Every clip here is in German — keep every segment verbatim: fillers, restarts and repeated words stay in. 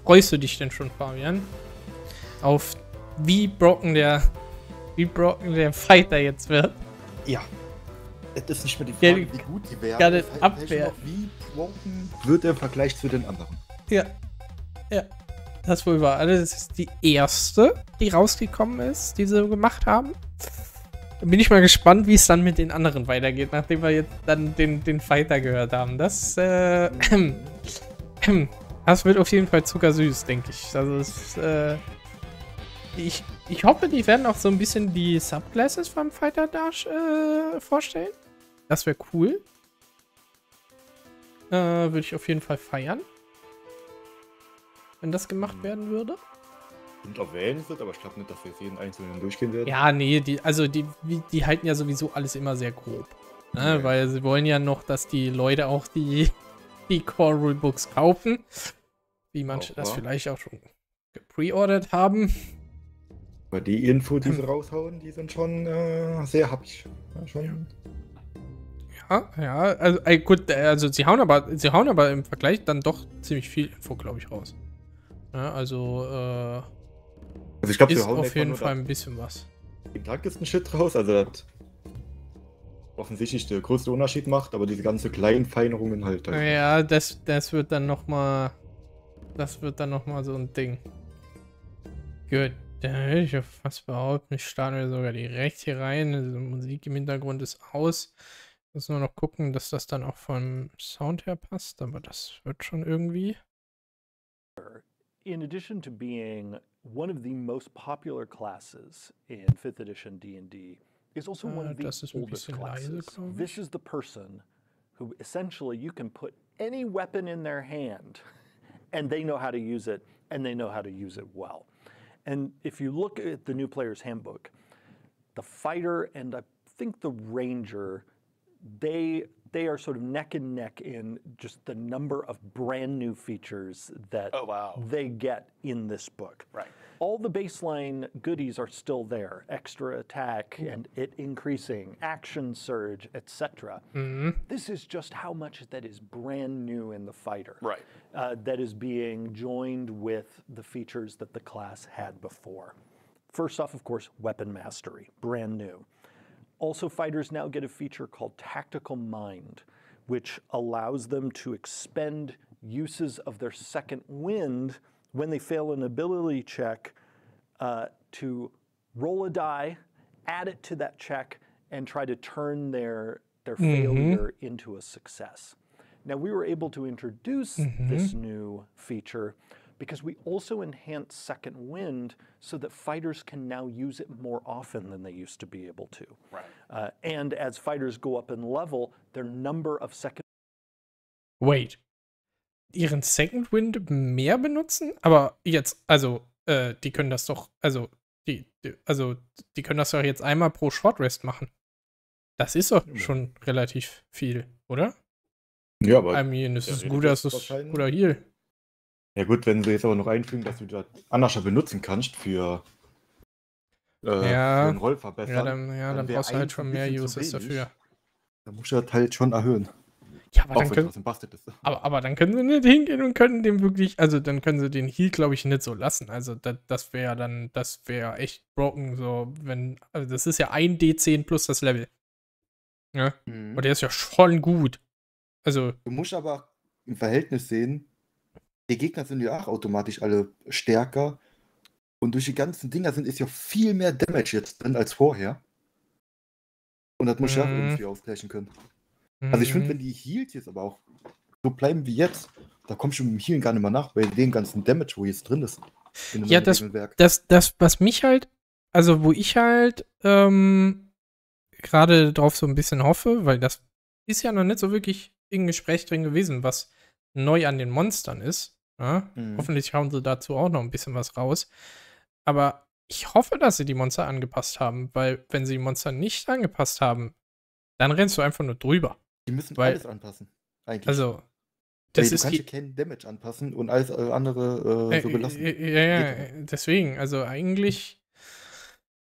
freust du dich denn schon, Fabian? Auf wie broken der, wie broken der Fighter jetzt wird? Ja. Es ist nicht mehr die Frage, Ja, wie gut die werden. gerade Es heißt Abwehr. noch, wie broken wird er im Vergleich zu den anderen. Ja. Ja. Das wohl war. Also, das ist die erste, die rausgekommen ist, die sie gemacht haben. Da bin ich mal gespannt, wie es dann mit den anderen weitergeht, nachdem wir jetzt dann den, den Fighter gehört haben. Das, äh, das wird auf jeden Fall zuckersüß, denke ich. Also, es, äh, ich, ich hoffe, die werden auch so ein bisschen die Subclasses vom Fighter Dash äh, vorstellen. Das wäre cool. Äh, würde ich auf jeden Fall feiern. Wenn das gemacht werden würde. Und erwähnt wird, aber ich glaube nicht, dass wir jetzt jeden einzelnen durchgehen werden. Ja, nee, die, also die, die halten ja sowieso alles immer sehr grob. Ne? Ja. Weil sie wollen ja noch, dass die Leute auch die, die Core Rulebooks kaufen. Wie manche Auch das wahr. vielleicht auch schon gepreordert haben. Aber die Info, die sie raushauen, die sind schon äh, sehr happig. Ja, schon. Ja, ja, also äh, gut, äh, also sie hauen aber, sie hauen aber im Vergleich dann doch ziemlich viel Info, glaube ich, raus. Ja, also, äh, Also ich glaube, ist wir hauen auf einfach jeden nur Fall ein bisschen was. den tragtesten Shit raus, also das offensichtlich der größte Unterschied macht, aber diese ganzen kleinen Feinerungen halt. halt Ja, das, das wird dann noch mal, das wird dann noch mal so ein Ding. Gut, dann würde ich ja fast behaupten, ich starte mir sogar direkt hier rein. Also Musik im Hintergrund ist aus. Muss nur noch gucken, dass das dann auch vom Sound her passt, aber das wird schon irgendwie. In addition to being one of the most popular classes in fifth edition D and D, is also one Äh, of the das ist ein oldest bisschen leise, classes. glaube ich. This is the person who essentially you can put any weapon in their hand and they know how to use it and they know how to use it well. And if you look at the new player's handbook, the fighter and I think the ranger, they they are sort of neck and neck in just the number of brand new features that Oh, wow. they get in this book. Right. All the baseline goodies are still there: extra attack and it increasing, action surge, et cetera. This is just how much that is brand new in the fighter. Right. Uh, that is being joined with the features that the class had before. First off, of course, weapon mastery, brand new. Also, fighters now get a feature called Tactical Mind, which allows them to expend uses of their second wind when they fail an ability check uh, to roll a die, add it to that check, and try to turn their, their failure into a success. Now, we were able to introduce this new feature because we also enhanced Second Wind so that fighters can now use it more often than they used to be able to. Right. Uh, and as fighters go up in level, their number of second Wait. Ihren Second Wind mehr benutzen? Aber jetzt, also, äh, die können das doch, also, die, die, also, die können das doch jetzt einmal pro Short Rest machen. Das ist doch schon relativ viel, oder? Ja, aber I mean, es ja, ist redet gut, dass das es wahrscheinlich- guter Heal. ja gut, wenn sie jetzt aber noch einfügen, dass du das anders benutzen kannst für, äh, Ja. für einen Roll verbessern. Ja, dann, ja, dann wär brauchst du halt eins schon ein mehr bisschen zu Uses wenig. dafür. Dann musst du das halt schon erhöhen. Ja, aber Auch dann, wenn können, es bastet ist. aber, aber dann können sie nicht hingehen und können dem wirklich, also dann können sie den Heal, glaube ich, nicht so lassen. Also das, das wäre dann, das wäre echt broken, so, wenn, also das ist ja ein D zehn plus das Level. Ja, Mhm. und der ist ja schon gut. Also, Du musst aber im Verhältnis sehen, die Gegner sind ja auch automatisch alle stärker. Und durch die ganzen Dinger sind ist ja viel mehr Damage jetzt drin als vorher. Und das muss ich auch Mhm. irgendwie ausgleichen können. Also ich finde, wenn die Heals jetzt aber auch so bleiben wie jetzt, da kommst du mit dem Healen gar nicht mehr nach, bei dem ganzen Damage, wo jetzt drin ist. In dem Ja, neuen das- Regelwerk. das, das, was mich halt, also wo ich halt ähm, gerade drauf so ein bisschen hoffe, weil das ist ja noch nicht so wirklich im Gespräch drin gewesen, was neu an den Monstern ist. Ja? Mhm. Hoffentlich hauen sie dazu auch noch ein bisschen was raus. Aber ich hoffe, dass sie die Monster angepasst haben, weil wenn sie die Monster nicht angepasst haben, dann rennst du einfach nur drüber. Die müssen weil- alles anpassen. Eigentlich. Also, Weil das du ist kannst die, ja keinen Damage anpassen und alles äh, andere äh, so Äh, belassen. äh, Ja, ja, Geht deswegen, also eigentlich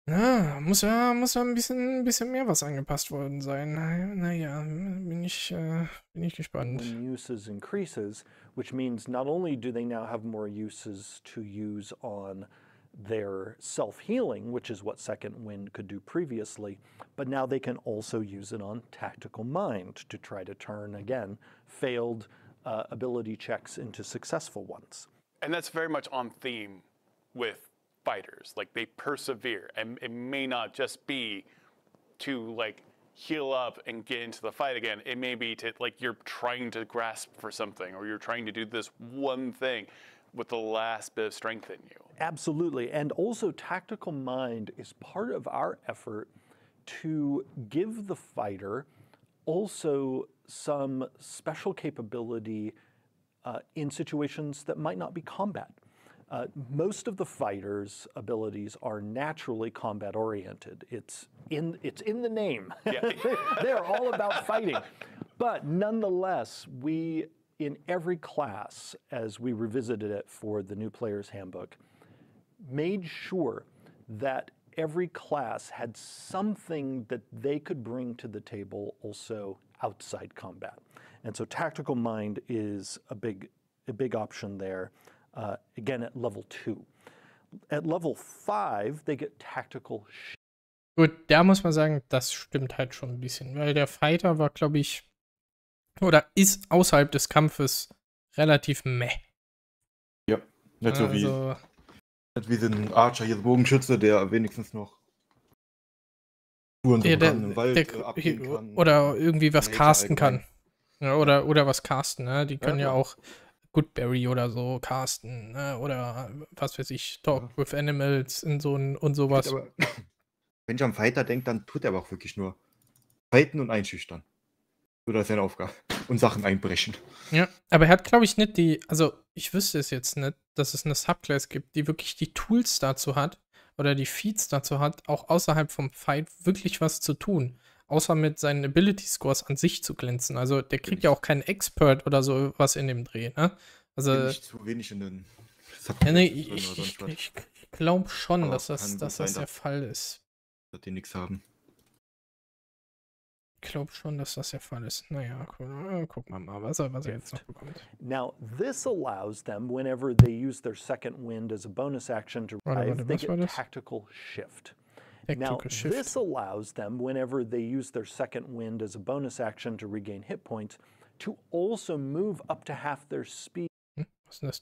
Ja, muss ja, muss ja ein bisschen, ein bisschen mehr was angepasst worden sein. Naja, bin ich, äh, bin ich gespannt. When uses increases, which means not only do they now have more uses to use on their self-healing, which is what Second Wind could do previously, but now they can also use it on Tactical Mind to try to turn, again, failed uh, ability checks into successful ones. And that's very much on theme with fighters. Like, they persevere, and it may not just be to, like, heal up and get into the fight again. It may be to, like, you're trying to grasp for something, or you're trying to do this one thing with the last bit of strength in you. Absolutely. And also, Tactical Mind is part of our effort to give the fighter also some special capability uh, in situations that might not be combat. Uh, most of the fighters' abilities are naturally combat-oriented. It's in, it's in the name. Yeah. They're all about fighting. But nonetheless, we, in every class, as we revisited it for the new player's handbook, made sure that every class had something that they could bring to the table also outside combat. And so Tactical Mind is a big, a big option there. Uh, again, at level two. At level five, they get tactical. Gut, da muss man sagen, das stimmt halt schon ein bisschen, weil der Fighter war, glaube ich, oder ist außerhalb des Kampfes relativ meh. Ja, nicht so wie, Also, nicht wie den Archer, hier der Bogenschütze, der wenigstens noch Touren ja, der, im Wald der, äh, abgehen kann. oder irgendwie was Major casten kann. allgemein. Ja, oder, oder was casten, ne? Die können ja, klar. auch Goodberry oder so casten, ne? Oder was weiß ich, Talk Ja. with Animals in so ein, und sowas. Aber, wenn ich am Fighter denke, dann tut er aber auch wirklich nur fighten und einschüchtern. So, das ist seine Aufgabe. Und Sachen einbrechen. Ja, aber er hat, glaube ich, nicht die, also ich wüsste es jetzt nicht, dass es eine Subclass gibt, die wirklich die Tools dazu hat oder die Feats dazu hat, auch außerhalb vom Fight wirklich was zu tun. Außer mit seinen Ability Scores an sich zu glänzen. Also der kriegt ja auch keinen Expert oder so was in dem Dreh, ne? Also, Bin ich zu wenig in den ja, nee, drin ich, oder ich, sonst ich, was. ich glaube schon, Aber dass das, kann gut dass sein, das der dass- Fall ist. Dass die nichts haben. Ich glaube schon, dass das der Fall ist. Naja, gu äh, gucken wir mal, was er, was er jetzt noch bekommt. Now, this allows them, whenever they use their second wind as a bonus action to Warte, revive, warte, they was war get das? tactical shift. Now, Tactical Shift. this allows them, whenever they use their second wind as a bonus action to regain hit points, to also move up to half their speed Hm, was ist denn das?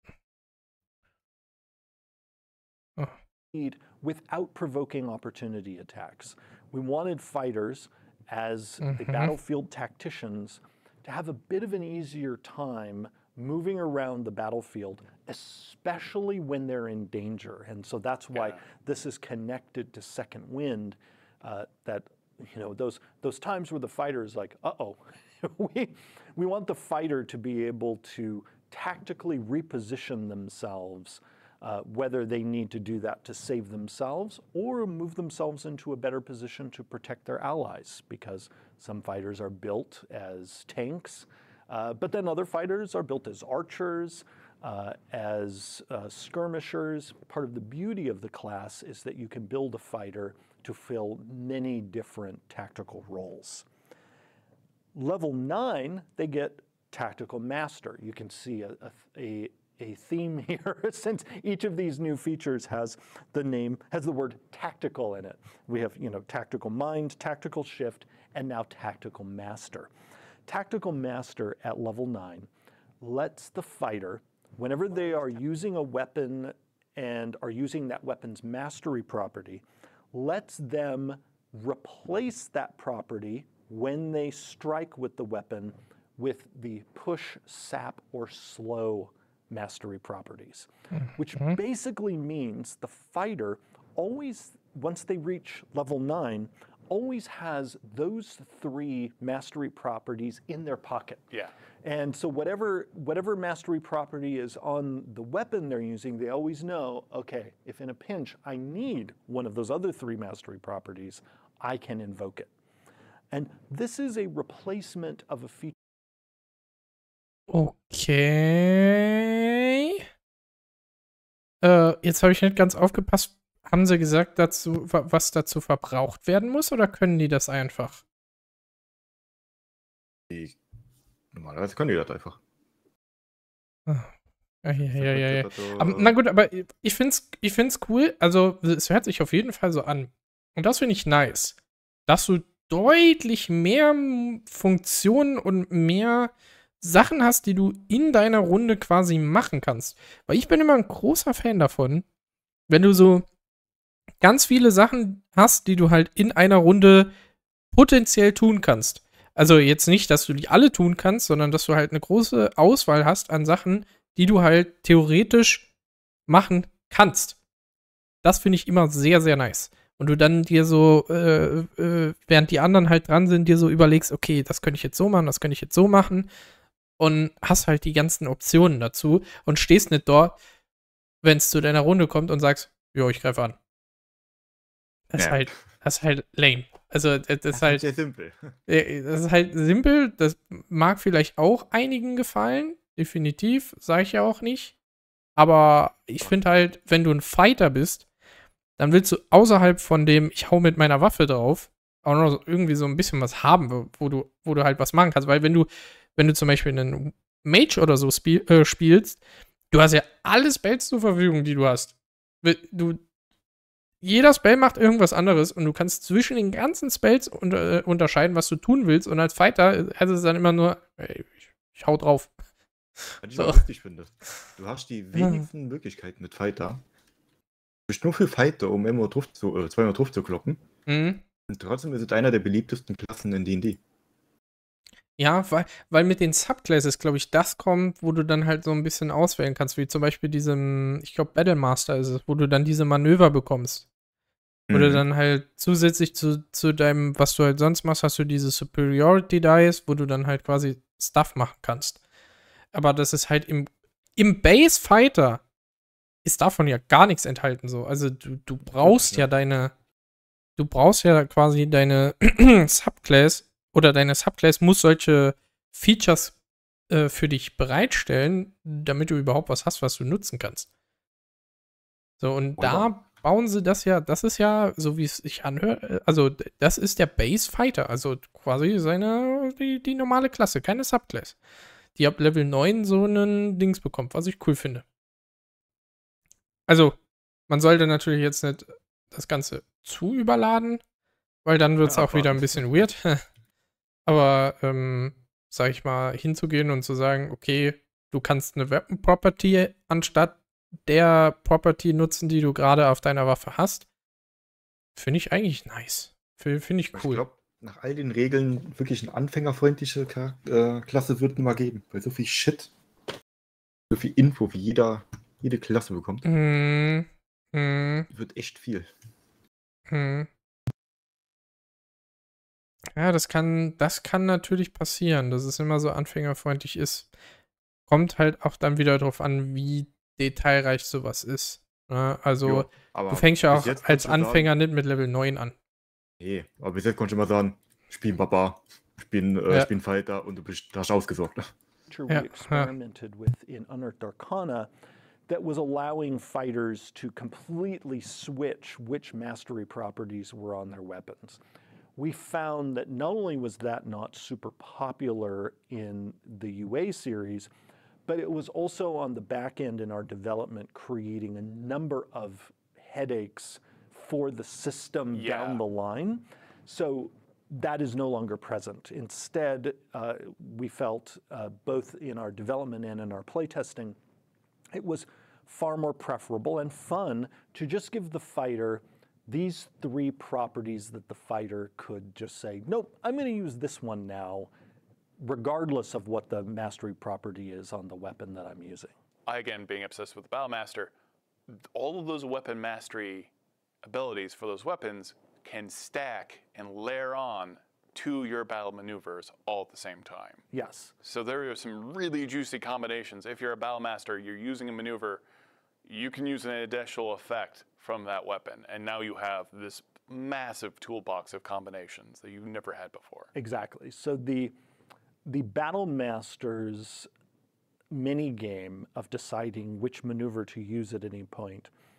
Oh, without provoking opportunity attacks. We wanted fighters, as the Mhm. battlefield tacticians, to have a bit of an easier time moving around the battlefield, especially when they're in danger. And so that's why Yeah. this is connected to Second Wind, uh, that, you know, those, those times where the fighter is like, uh-oh, we, we want the fighter to be able to tactically reposition themselves, uh, whether they need to do that to save themselves or move themselves into a better position to protect their allies, because some fighters are built as tanks, uh, but then other fighters are built as archers, uh, as uh, skirmishers. Part of the beauty of the class is that you can build a fighter to fill many different tactical roles. Level nine, they get Tactical Master. You can see a, a, a theme here, since each of these new features has the name, has the word tactical in it. We have, you know, Tactical Mind, Tactical Shift, and now Tactical Master. Tactical Master at level nine lets the fighter, whenever they are using a weapon and are using that weapon's mastery property, lets them replace that property when they strike with the weapon with the push, sap, or slow mastery properties, which basically means the fighter always, once they reach level nine, always has those three mastery properties in their pocket. Yeah. And so whatever, whatever mastery property is on the weapon they're using, they always know, okay, if in a pinch I need one of those other three mastery properties, I can invoke it. And this is a replacement of a feature. Okay. Äh, jetzt habe ich nicht ganz aufgepasst. haben sie gesagt, dazu, wa- was dazu verbraucht werden muss, oder können die das einfach? Die, normalerweise können die das einfach. Ah, ja, ja, ja, ja, ja. Das, äh, Aber, na gut, aber ich find's, ich find's cool. Also, es hört sich auf jeden Fall so an. Und das finde ich nice. Dass du deutlich mehr m- Funktionen und mehr Sachen hast, die du in deiner Runde quasi machen kannst. Weil ich bin immer ein großer Fan davon, wenn du so ganz viele Sachen hast, die du halt in einer Runde potenziell tun kannst. Also jetzt nicht, dass du die alle tun kannst, sondern dass du halt eine große Auswahl hast an Sachen, die du halt theoretisch machen kannst. Das finde ich immer sehr, sehr nice. Und du dann dir so, äh, äh, während die anderen halt dran sind, dir so überlegst, okay, das könnte ich jetzt so machen, das könnte ich jetzt so machen. Und hast halt die ganzen Optionen dazu und stehst nicht dort, wenn es zu deiner Runde kommt und sagst, jo, ich greife an. Das ist Ja. halt, das ist halt lame. Also, das ist halt, sehr simpel. äh, das ist halt simpel. Das mag vielleicht auch einigen gefallen. Definitiv, sage ich ja auch nicht. Aber ich finde halt, wenn du ein Fighter bist, dann willst du außerhalb von dem, ich hau mit meiner Waffe drauf, auch noch so irgendwie so ein bisschen was haben, wo- wo du, wo du halt was machen kannst. Weil wenn du, wenn du zum Beispiel einen Mage oder so spiel, äh, spielst, du hast ja alle Spells zur Verfügung, die du hast. Du, jeder Spell macht irgendwas anderes und du kannst zwischen den ganzen Spells unter, äh, unterscheiden, was du tun willst. Und als Fighter heißt es dann immer nur, ey, ich, ich hau drauf. Was ich So. auch lustig finde. Du hast die wenigsten Möglichkeiten mit Fighter. Du bist nur für Fighter, um immer drauf zu, äh, zweimal drauf zu kloppen. Mhm. Und trotzdem ist es einer der beliebtesten Klassen in D und D. Ja, weil, weil mit den Subclasses, glaube ich, das kommt, wo du dann halt so ein bisschen auswählen kannst, wie zum Beispiel diesem, ich glaube, Battlemaster ist es, wo du dann diese Manöver bekommst. Wo du Mhm. dann halt zusätzlich zu, zu deinem, was du halt sonst machst, hast du diese Superiority Dice, wo du dann halt quasi Stuff machen kannst. Aber das ist halt im, im Base Fighter ist davon ja gar nichts enthalten so. Also du, du brauchst Ja. ja deine, du brauchst ja quasi deine Subclass oder deine Subclass muss solche Features äh, für dich bereitstellen, damit du überhaupt was hast, was du nutzen kannst. So, und Wunderbar. da bauen sie das ja, das ist ja, so wie es sich anhört, also d- das ist der Base Fighter, also quasi seine, die, die normale Klasse, keine Subclass. Die ab Level neun so einen Dings bekommt, was ich cool finde. Also, man sollte natürlich jetzt nicht das Ganze zu überladen, weil dann wird es Ja, auch wieder ein abwarten. bisschen weird. Aber, ähm, sag ich mal, hinzugehen und zu sagen, okay, du kannst eine Weapon Property anstatt der Property nutzen, die du gerade auf deiner Waffe hast, finde ich eigentlich nice. Finde ich Ich cool. glaube, nach all den Regeln wirklich eine anfängerfreundliche Ka- äh, Klasse wird immer geben. Weil so viel Shit, so viel Info, wie jeder, jede Klasse bekommt, Mm, mm, wird echt viel. mm. Ja, das kann, das kann natürlich passieren, dass es immer so anfängerfreundlich ist. Kommt halt auch dann wieder drauf an, wie detailreich sowas ist. Ne? Also, Jo, du aber fängst ja bis auch jetzt als konntest du Anfänger sagen, nicht mit Level neun an. nee, aber bis jetzt konnte ich immer sagen, ich bin Papa, ich bin, äh, Ja. ich bin Fighter und du bist, da hast du ausgesorgt. feature Ja, we experimented with in Unearthed Arcana that was allowing fighters to completely switch which mastery properties were on their weapons. We found that not only was that not super popular in the U A series, but it was also on the back end in our development creating a number of headaches for the system Yeah. down the line. So that is no longer present. Instead, uh, we felt uh, both in our development and in our playtesting, it was far more preferable and fun to just give the fighter these three properties that the fighter could just say, nope, I'm going to use this one now, regardless of what the mastery property is on the weapon that I'm using. I, again, being obsessed with the Battlemaster, all of those weapon mastery abilities for those weapons can stack and layer on to your battle maneuvers all at the same time. Yes. So there are some really juicy combinations. If you're a Battlemaster, you're using a maneuver, you can use an additional effect from that weapon, and now you have this massive toolbox of combinations that you've never had before. Exactly. So the the Battle Master's mini game of deciding which maneuver to use at any point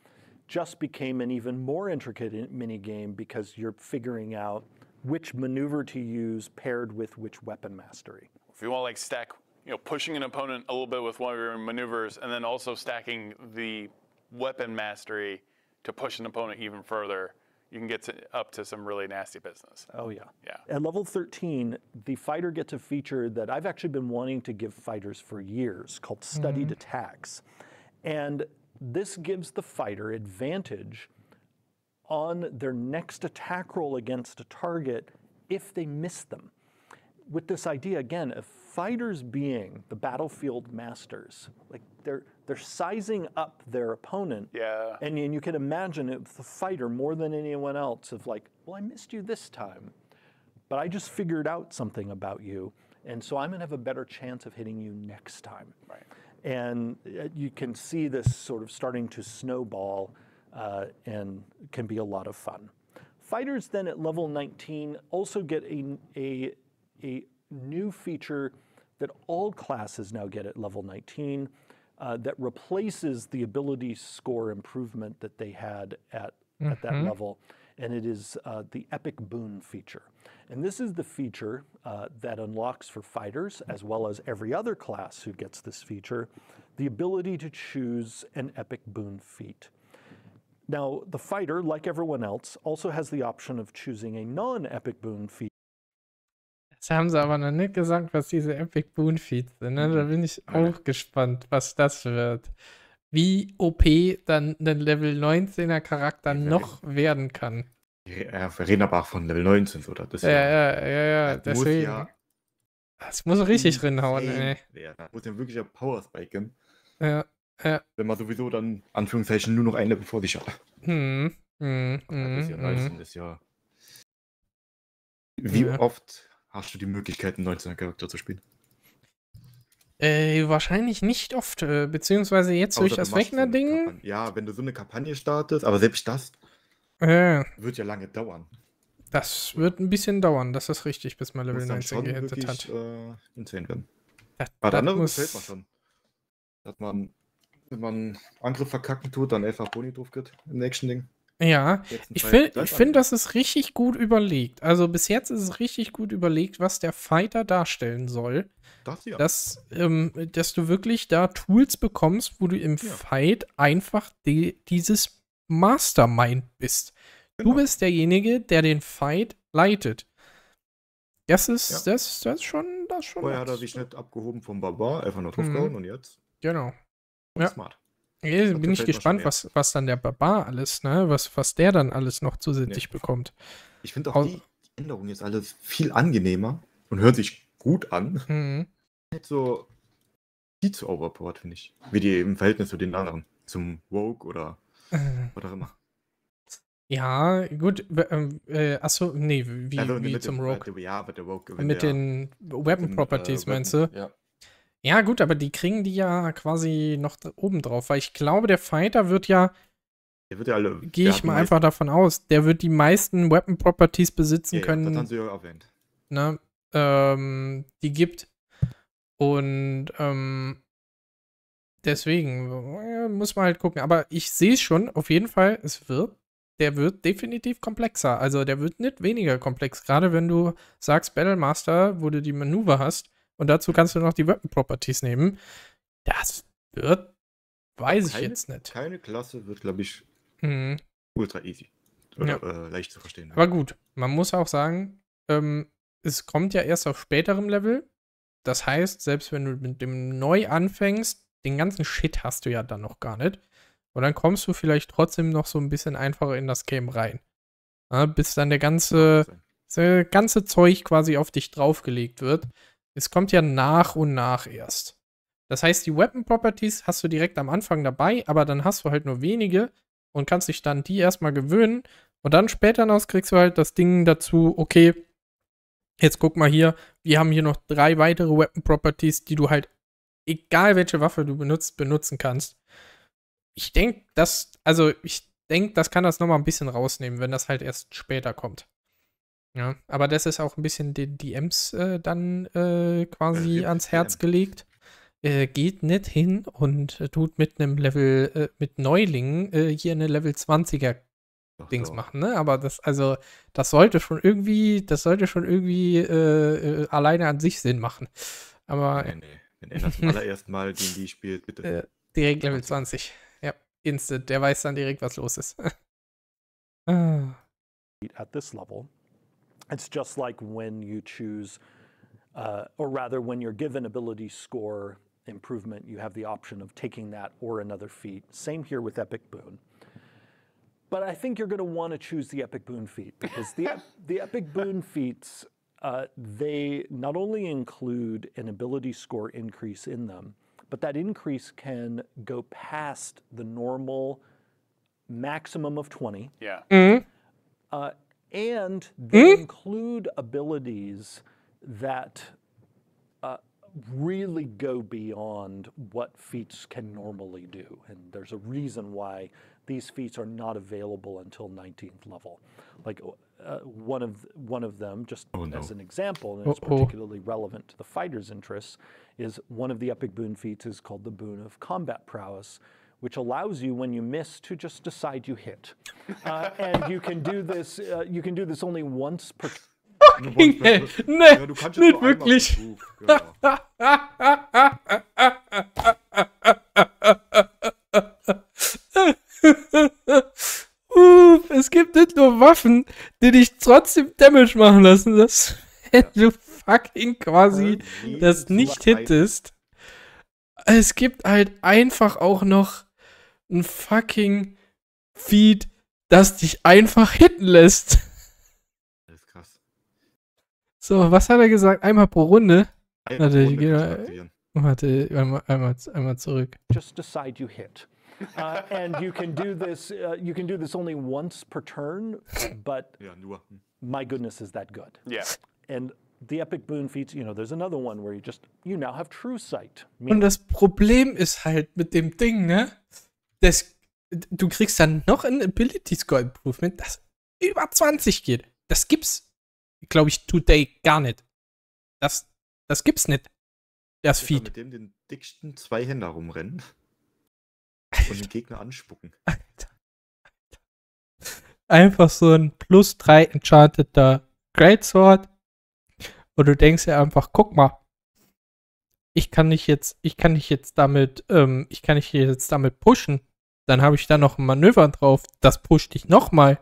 just became an even more intricate mini game because you're figuring out which maneuver to use paired with which weapon mastery. If you want to like stack, you know, pushing an opponent a little bit with one of your maneuvers, and then also stacking the weapon mastery to push an opponent even further, you can get to, up to some really nasty business. Oh yeah. Yeah. At level thirteen, the fighter gets a feature that I've actually been wanting to give fighters for years called studied attacks. And this gives the fighter advantage on their next attack roll against a target if they miss them. With this idea, again, of fighters being the battlefield masters, like they're they're sizing up their opponent. Yeah. And, and you can imagine it, the fighter more than anyone else of like, well, I missed you this time, but I just figured out something about you, and so I'm gonna have a better chance of hitting you next time. Right. And you can see this sort of starting to snowball uh, and can be a lot of fun. Fighters then at level nineteen also get a, a, a new feature that all classes now get at level nineteen uh, that replaces the ability score improvement that they had at, mm-hmm. at that level. And it is uh, the Epic Boon feature. And this is the feature uh, that unlocks for fighters, as well as every other class who gets this feature, the ability to choose an Epic Boon feat. Now, the fighter, like everyone else, also has the option of choosing a non-Epic Boon feat. Das haben sie aber noch nicht gesagt, was diese Epic Boon Feats sind. Ne? Da bin ich auch gespannt, was das wird. Wie O P dann ein Level neunzehner Charakter Ja, noch werden kann. Ja, wir reden aber auch von Level neunzehn, oder? Das Ja, ja, ja, ja, das muss deswegen. ja Das muss richtig rinhauen, insane ey. werden. Das muss ja wirklich ein Power Spike geben, Ja, ja. wenn man sowieso dann, Anführungszeichen, nur noch ein Level vor sich hat. Hm, hm, Das ist ja hm, neunzehn, hm. das ist ja... Wie Ja. oft hast du die Möglichkeit, einen neunzehner Charakter zu spielen? Äh, wahrscheinlich nicht oft, äh, beziehungsweise jetzt durch Außer du das machst so eine Wegner-Ding. Kampagne. Ja, wenn du so eine Kampagne startest, aber selbst das Äh, wird ja lange dauern. das wird ein bisschen dauern, das ist richtig, bis man Level Muss dann neunzehn schon gehittet wirklich hat. äh, insane werden. Das, Aber das andere muss- gefällt mir schon. Dass man, wenn man Angriff verkacken tut, dann einfach Boni drauf geht im nächsten Ding. Ja, Jetzt ein ich Fight, finde, das ich ist find, anders. das ist richtig gut überlegt. Also bis jetzt ist es richtig gut überlegt, was der Fighter darstellen soll. Das ja. Dass, ähm, dass du wirklich da Tools bekommst, wo du im Ja. Fight einfach die, dieses Mastermind bist. Genau. Du bist derjenige, der den Fight leitet. Das ist, Ja. das, das ist schon, das ist schon. Vorher hat er was. sich nicht abgehoben vom Barbar, einfach nur Mhm. draufgehauen und jetzt Genau. Ja. smart. Jetzt Das bin ich gefällt mir gespannt, schon, ja. was, was dann der Barbar alles, ne, was, was der dann alles noch zusätzlich Ja. bekommt. Ich finde auch Au- die Änderung jetzt alles viel angenehmer und hört sich gut an. Mhm. Nicht so viel zu overpowered, finde ich. Wie die im Verhältnis zu den anderen. Zum Rogue oder Äh, was auch immer. Ja, gut. w- ähm, Äh, achso, nee, wie, Also wie mit zum dem, Rogue. Äh, ja, mit der Rogue. wenn Mit der- den Weapon mit, äh, Properties, meinst Weapon- du? Ja. Ja, gut, aber die kriegen die ja quasi noch da oben drauf, weil ich glaube, der Fighter wird ja, Der wird ja alle. gehe der ich hat die mal meisten- einfach davon aus, der wird die meisten Weapon Properties besitzen Ja, ja, das haben können, sie ja erwähnt. ne, ähm, die gibt. Und ähm, deswegen äh, muss man halt gucken. Aber ich sehe es schon, auf jeden Fall, es wird, der wird definitiv komplexer. Also der wird nicht weniger komplex. Gerade wenn du sagst Battle Master, wo du die Manöver hast und dazu kannst du noch die Weapon Properties nehmen. Das wird, weiß ich Keine- jetzt nicht. Keine Klasse wird, glaube ich, Mhm. ultra easy. Oder äh, leicht zu verstehen. Aber gut, man muss auch sagen, ähm, es kommt ja erst auf späterem Level. Das heißt, selbst wenn du mit dem neu anfängst, den ganzen Shit hast du ja dann noch gar nicht. Und dann kommst du vielleicht trotzdem noch so ein bisschen einfacher in das Game rein. Ja, bis dann der ganze, das ganze Zeug quasi auf dich draufgelegt wird. Es kommt ja nach und nach erst. Das heißt, die Weapon Properties hast du direkt am Anfang dabei, aber dann hast du halt nur wenige und kannst dich dann die erstmal gewöhnen. Und dann später noch kriegst du halt das Ding dazu, okay, jetzt guck mal hier, wir haben hier noch drei weitere Weapon Properties, die du halt, egal welche Waffe du benutzt, benutzen kannst. Ich denke, das, also ich denke, das kann das nochmal ein bisschen rausnehmen, wenn das halt erst später kommt. Ja, aber das ist auch ein bisschen den D Ms äh, dann äh, quasi Ja, ans D M. Herz gelegt. äh, geht nicht hin und äh, tut mit einem Level, äh, mit Neulingen äh, hier eine Level zwanziger Doch, Dings doch. machen, ne? Aber das, also, das sollte schon irgendwie, das sollte schon irgendwie äh, äh, alleine an sich Sinn machen. Aber Nee, nee. Wenn er das zum allerersten Mal D und D spielt, bitte. äh, direkt Level zwanzig. Ja, instant. Der weiß dann direkt, was los ist. ah. At this level. It's just like when you choose, uh, or rather, when you're given ability score improvement, you have the option of taking that or another feat. Same here with Epic Boon. But I think you're going to want to choose the Epic Boon feat because the, the Epic Boon feats, uh, they not only include an ability score increase in them, but that increase can go past the normal maximum of twenty. Yeah. Mhm. Uh, and they include abilities that uh, really go beyond what feats can normally do. And there's a reason why these feats are not available until nineteenth level. Like uh, one of one of them, just Oh, no. as an example, and it's Uh-oh. particularly relevant to the fighter's interests, is one of the epic boon feats is called the Boon of Combat Prowess, which allows you, when you miss, to just decide you hit. Uh, and you can do this. Uh, you can do this only once per. Nee, Ja, du kannst es nicht nur einmal wirklich. pro Zug, genau. uh, es gibt nicht nur Waffen, die dich trotzdem Damage machen lassen, dass wenn du fucking quasi Jeden das nicht Zug ein- hittest. Es gibt halt einfach auch noch ein fucking Feed, das dich einfach hitten lässt. Das ist krass. So, was hat er gesagt? Einmal pro Runde? Einmal Warte, pro ich Runde geh kannst da- du aktivieren. Warte, einmal, einmal, einmal zurück. Just decide you hit. Uh, and you can do this. Uh, you can do this only once per turn, but Ja, nur. Hm. my goodness, is that good? Yeah. And the epic boon feats, you know, there's another one where you just you now have true sight. Und das Problem ist halt mit dem Ding, ne? Das, du kriegst dann noch ein Ability Score Improvement, das über zwanzig geht. Das gibt's, glaube ich, today gar nicht. Das, das gibt's nicht. Das Jetzt mal Feed. mit dem den dicksten zwei Händer rumrennen und den Gegner anspucken. Alter. Einfach so ein plus drei enchanteter Greatsword. Und du denkst ja einfach, guck mal, ich kann nicht jetzt, ich kann nicht jetzt damit, ähm, ich kann nicht jetzt damit pushen. Dann habe ich da noch ein Manöver drauf, das pusht dich nochmal.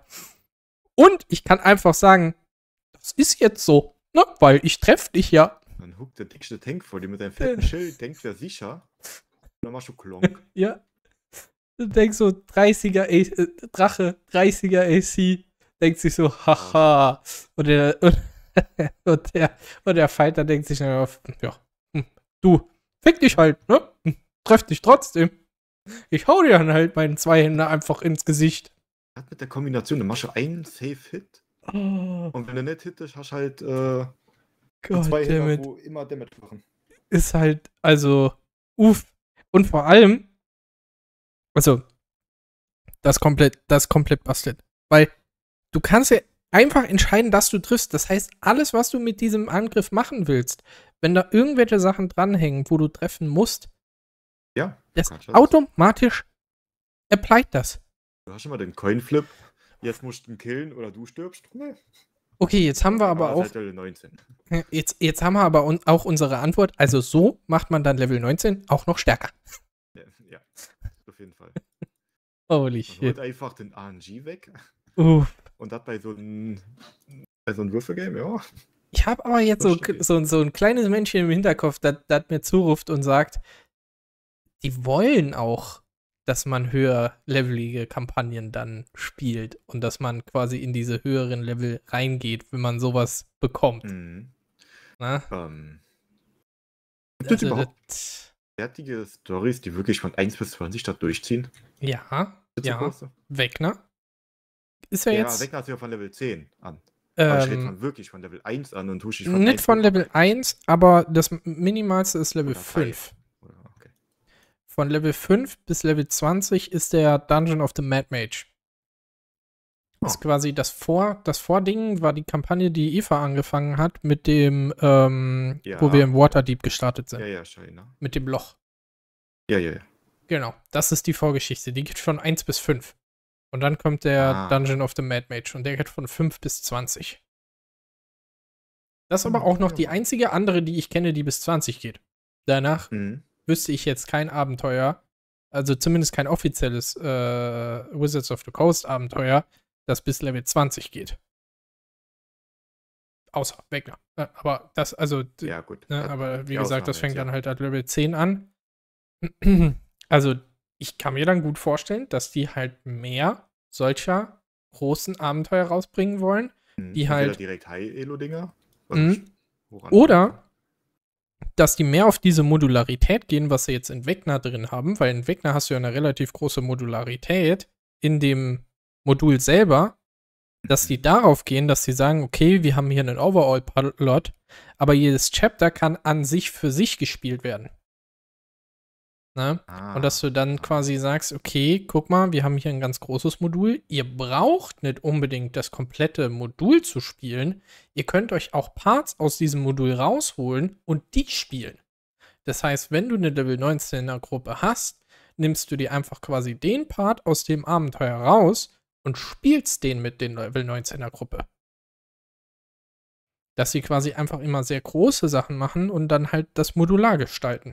Und ich kann einfach sagen, das ist jetzt so, ne? Weil ich treffe dich ja. Dann huckt der dickste Tank vor dir mit seinem fetten Schild, denkt wer sicher. Und dann machst du Klonk. Ja. Du denkst so, dreißiger A- äh, Drache, dreißiger A C, denkt sich so, haha. Und der, und, und der, und der Fighter denkt sich, ja, hm, du, fick dich halt, ne? Hm, Treff dich trotzdem. Ich hau dir dann halt meinen Zweihänder einfach ins Gesicht. Hat mit der Kombination, dann machst du einen Safe-Hit Oh, und wenn du nicht hittest, hast du halt äh, Gott, zwei Händer, damit wo immer Damage machen. ist halt, also, uff. Und vor allem, also, das komplett, das komplett bastelt. Weil du kannst ja einfach entscheiden, dass du triffst. Das heißt, alles, was du mit diesem Angriff machen willst, wenn da irgendwelche Sachen dranhängen, wo du treffen musst, Ja, das kannst du. automatisch applied das. Du hast schon mal den Coinflip. Jetzt musst du ihn killen oder du stirbst. Nee. Okay, jetzt haben wir aber auch, seit Level neunzehn. jetzt, jetzt haben wir aber un, auch unsere Antwort. Also so macht man dann Level neunzehn auch noch stärker. Ja, ja, auf jeden Fall. Holy Man shit. holt einfach den A N G weg Uff. und das bei so einem bei so einem Würfelgame, ja. Ich habe aber jetzt so, Verstehe. so, so ein kleines Männchen im Hinterkopf, das das mir zuruft und sagt, die wollen auch, dass man höher levelige Kampagnen dann spielt und dass man quasi in diese höheren Level reingeht, wenn man sowas bekommt. Mhm. Na? Ähm, gibt es Also, überhaupt das, fertige Stories, die wirklich von eins bis zwanzig da durchziehen? ja, Bitte ja, kurz? Wegner. Ist ja, Ja, jetzt Wegner ist ja von Level zehn an. Aber ich rede ähm, von wirklich von Level eins an und tust dich von nicht eins von hoch. Level eins, aber das Minimalste ist Level Oder drei. fünf. Oder, okay. Von Level fünf bis Level zwanzig ist der Dungeon of the Mad Mage. Das ist Oh. quasi das Vor, das Vording war die Kampagne, die Eva angefangen hat mit dem, ähm, Ja. wo wir im Waterdeep gestartet sind. Ja, ja, Scheiner. Mit dem Loch. Ja, ja, ja. Genau, das ist die Vorgeschichte. Die geht von eins bis fünf. Und dann kommt der Ah. Dungeon of the Mad Mage und der geht von fünf bis zwanzig. Das ist aber Hm, auch noch ja. die einzige andere, die ich kenne, die bis zwanzig geht. Danach Mhm. wüsste ich jetzt kein Abenteuer, also zumindest kein offizielles äh, Wizards of the Coast Abenteuer, das bis Level zwanzig geht. Außer Wegner. Äh, aber das, also, d- Ja, gut. ne, Das- aber wie die gesagt, das Ausnahme fängt jetzt, dann ja. halt ab Level zehn an. Also, ich kann mir dann gut vorstellen, dass die halt mehr solcher großen Abenteuer rausbringen wollen. Mhm. die Entweder halt- direkt High-Elo-Dinger. Mhm. Woran- Oder dass die mehr auf diese Modularität gehen, was sie jetzt in Vecna drin haben, weil in Vecna hast du ja eine relativ große Modularität in dem Modul selber, dass die darauf gehen, dass sie sagen, okay, wir haben hier einen Overall-Plot, aber jedes Chapter kann an sich für sich gespielt werden. Ne? Ah. Und dass du dann quasi sagst, okay, guck mal, wir haben hier ein ganz großes Modul. Ihr braucht nicht unbedingt das komplette Modul zu spielen. Ihr könnt euch auch Parts aus diesem Modul rausholen und die spielen. Das heißt, wenn du eine Level neunzehner Gruppe hast, nimmst du dir einfach quasi den Part aus dem Abenteuer raus und spielst den mit den Level neunzehner Gruppe. Dass sie quasi einfach immer sehr große Sachen machen und dann halt das modular gestalten.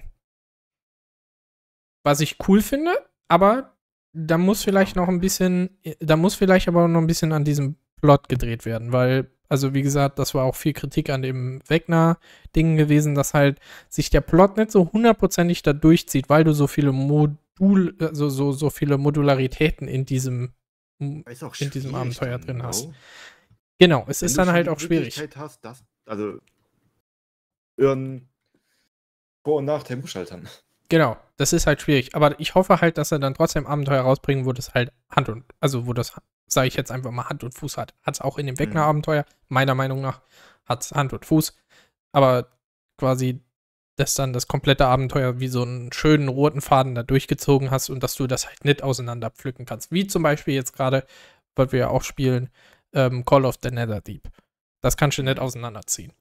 Was ich cool finde, aber da muss vielleicht noch ein bisschen, da muss vielleicht aber noch ein bisschen an diesem Plot gedreht werden, weil, also wie gesagt, das war auch viel Kritik an dem Wegner-Ding gewesen, dass halt sich der Plot nicht so hundertprozentig da durchzieht, weil du so viele Modul, also so, so viele Modularitäten in diesem, Ist auch in diesem schwierig Abenteuer dann, drin no? hast. Genau, es Wenn ist du dann schon halt die auch schwierig. Möglichkeit Hast, das, also ihren Vor- und Nachteil muss halt dann. Genau, das ist halt schwierig. Aber ich hoffe halt, dass er dann trotzdem Abenteuer rausbringen, wo das halt Hand und, also wo das, sage ich jetzt einfach mal, Hand und Fuß hat. Hat es auch in dem Wegner-Abenteuer, meiner Meinung nach, hat es Hand und Fuß. Aber quasi, dass dann das komplette Abenteuer wie so einen schönen roten Faden da durchgezogen hast und dass du das halt nicht auseinander pflücken kannst. Wie zum Beispiel jetzt gerade, weil wir ja auch spielen, ähm, Call of the Netherdeep. Das kannst du nicht auseinanderziehen.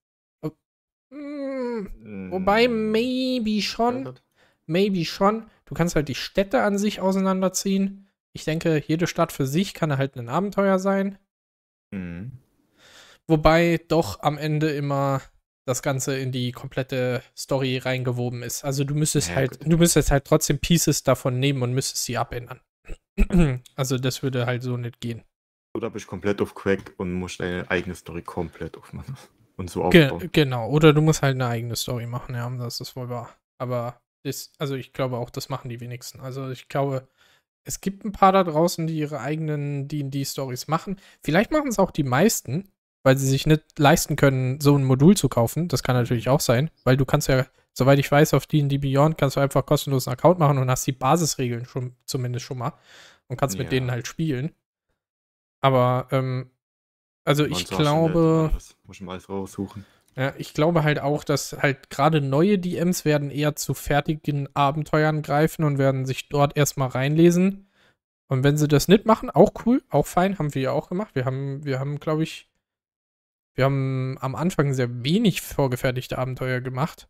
Mm, Wobei, maybe schon. Maybe schon. Du kannst halt die Städte an sich auseinanderziehen. Ich denke, jede Stadt für sich kann halt ein Abenteuer sein. Mhm. Wobei doch am Ende immer das Ganze in die komplette Story reingewoben ist. Also du müsstest Ja, halt, gut. du müsstest halt trotzdem Pieces davon nehmen und müsstest sie abändern. Also das würde halt so nicht gehen. Oder bist komplett auf Quack und musst deine eigene Story komplett aufmachen. Und so Ge aufbauen. genau. Oder du musst halt eine eigene Story machen, ja, das ist wohl wahr. Aber das, also ich glaube auch, das machen die wenigsten. Also ich glaube, es gibt ein paar da draußen, die ihre eigenen D und D-Stories machen. Vielleicht machen es auch die meisten, weil sie sich nicht leisten können, so ein Modul zu kaufen. Das kann natürlich auch sein, weil du kannst ja, soweit ich weiß, auf D und D Beyond kannst du einfach kostenlos einen Account machen und hast die Basisregeln schon, zumindest schon mal und kannst mit Ja. denen halt spielen. Aber, ähm, also ich Man sagt schon nicht, glaube, alles. Muss ich mal alles raussuchen. ja, ich glaube halt auch, dass halt gerade neue D Ms werden eher zu fertigen Abenteuern greifen und werden sich dort erstmal reinlesen. Und wenn sie das nicht machen, auch cool, auch fein, haben wir ja auch gemacht. Wir haben, wir haben, glaube ich, wir haben am Anfang sehr wenig vorgefertigte Abenteuer gemacht.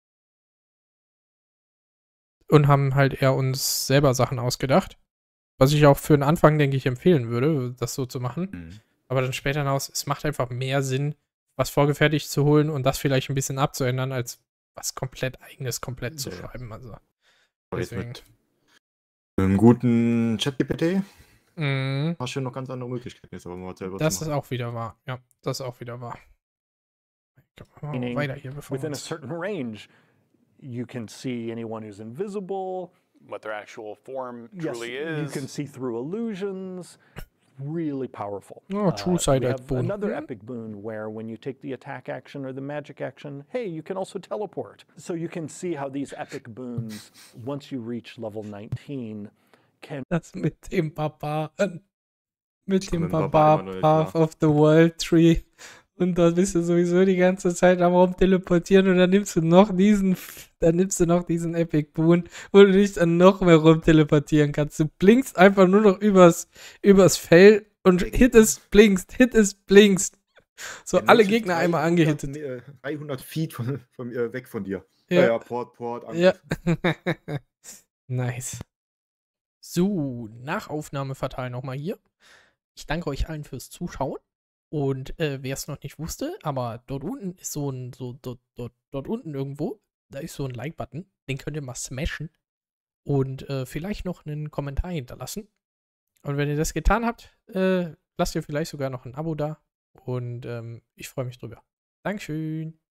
Und haben halt eher uns selber Sachen ausgedacht. Was ich auch für den Anfang, denke ich, empfehlen würde, das so zu machen. Mhm. Aber dann später hinaus, es macht einfach mehr Sinn, was vorgefertigt zu holen und das vielleicht ein bisschen abzuändern, als was komplett eigenes komplett zu Ja. schreiben. Also, Aber jetzt deswegen. mit einem guten ChatGPT Mhm, hast du noch ganz andere Möglichkeiten, jetzt aber mal selber das zu ist machen. auch wieder wahr. Ja, das ist auch wieder wahr. Ich glaub, wir machen Meaning, weiter hier, bevor wir within a uns... certain range, you can see anyone who's invisible. What their actual form Yes, truly you is. can see through illusions. Really powerful. Oh, true sight we at have boon. another Mhm. epic boon where when you take the attack action or the magic action, hey, you can also teleport. So you can see how these epic boons, once you reach level nineteen, can Das mit dem Barbaren. Mit dem mit dem Barbar immer noch Barbar nicht Path of the World Tree. Und da bist du sowieso die ganze Zeit am rumteleportieren und dann nimmst du noch diesen, dann nimmst du noch diesen Epic Boon, wo du dich dann noch mehr rumteleportieren kannst. Du blinkst einfach nur noch übers, übers Fell Und Der hit Gegner- es, blinkst, hit es, blinkst. So Der alle Mensch ist Gegner einmal dreihundert angehittet. Me- äh, dreihundert Feet von, von, äh, weg von dir. Ja. Ja, ja, Port, Port, Ja. Angriff. Nice. So, Nachaufnahme verteilen nochmal hier. Ich danke euch allen fürs Zuschauen. Und äh, wer es noch nicht wusste, aber dort unten ist so ein, so dort, dort, dort unten irgendwo, da ist so ein Like-Button. Den könnt ihr mal smashen. Und äh, vielleicht noch einen Kommentar hinterlassen. Und wenn ihr das getan habt, äh, lasst ihr vielleicht sogar noch ein Abo da. Und ähm, ich freue mich drüber. Dankeschön.